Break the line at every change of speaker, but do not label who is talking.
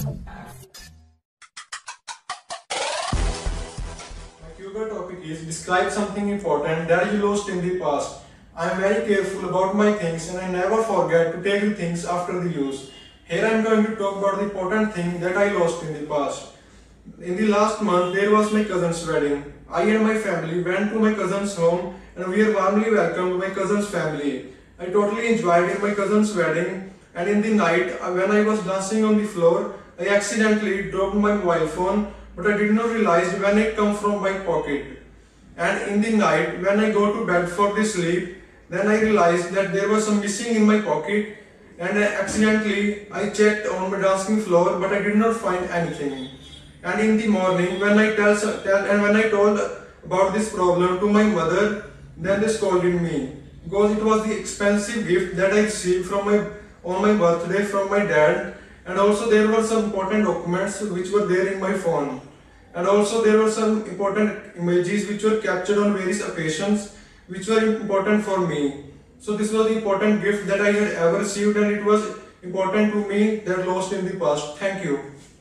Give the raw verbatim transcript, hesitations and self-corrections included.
My Q B topic is describe something important that you lost in the past. I am very careful about my things and I never forget to take the things after the use. Here I am going to talk about the important thing that I lost in the past. In the last month there was my cousin's wedding. I and my family went to my cousin's home and we are warmly welcomed my cousin's family. I totally enjoyed in my cousin's wedding, and in the night when I was dancing on the floor, I accidentally dropped my mobile phone, but I did not realize when it came from my pocket. And in the night when I go to bed for the sleep, then I realized that there was some missing in my pocket, and accidentally I checked on my dancing floor, but I did not find anything. And in the morning when I tell, tell and when I told about this problem to my mother, then they scolded me because it was the expensive gift that I received from my on my birthday from my dad, and also there were some important documents which were there in my phone, and also there were some important images which were captured on various occasions which were important for me. So this was the important gift that I had ever received, and it was important to me that lost in the past. Thank you.